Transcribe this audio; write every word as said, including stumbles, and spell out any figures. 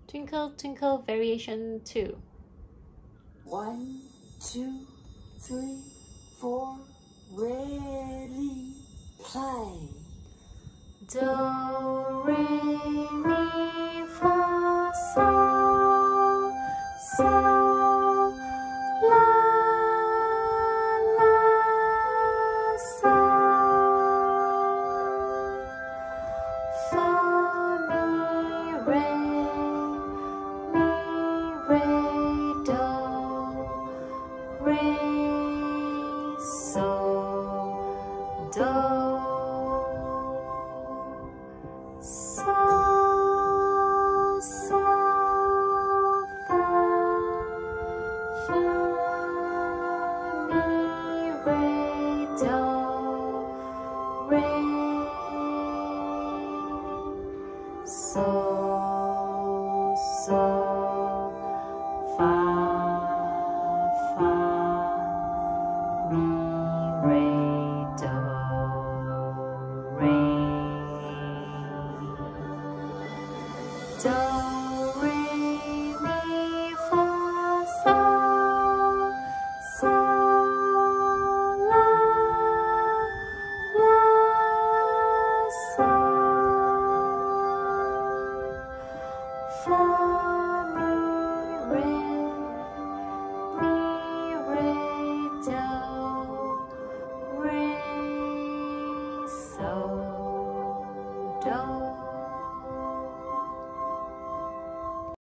Twinkle, Twinkle Variation two. One, two, three, four, ready, play. Do, re, mi, fa, sol, sol, la, la, sol, fa, mi, re, mi, re, do, re, sol, do, sol, sol, fa, fa, mi, re, do, re, sol, sol, fa, fa, mi, re, do, re, do.